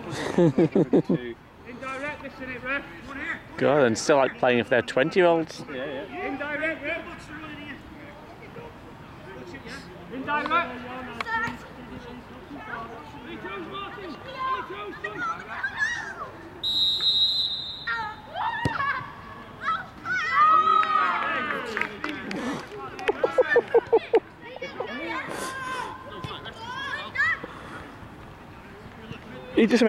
Indirect, listen it, ref. God, and still like playing if they're 20-year-olds. Yeah, yeah. Indirect, ref. Indirect. He just